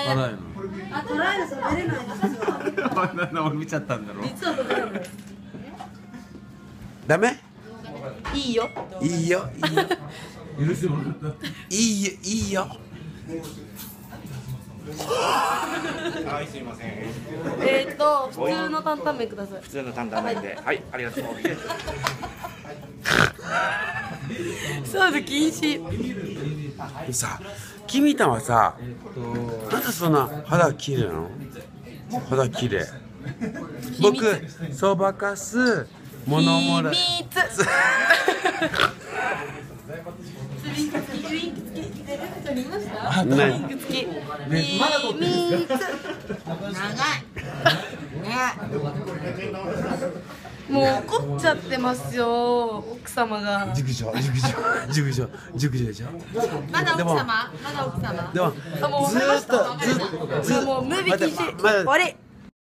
辛いの。 あ、辛いの食べれないですよ。 俺見ちゃったんだろ。 実は食べれない。 ダメ？ いいよ。 いいよ、いいよ。 許してもらった。 いいよ、いいよ。 はい、すいません。 普通の担々麺ください。 普通の担々麺で、はい、ありがとう。 そうです、禁止。 さ、君たんはさ、なんでそんな肌綺麗なの？肌綺麗。僕、そばかす、ものもらい。 秘密。ウインク付き、ウインク付き。見ました？ウインク付き。秘密。長い。もう怒っちゃってますよ、奥様が。 熟女でしょ。 まだ奥様？まだ奥様？ でも、 あ、もうずーっと、 もうムービー禁止。終わり。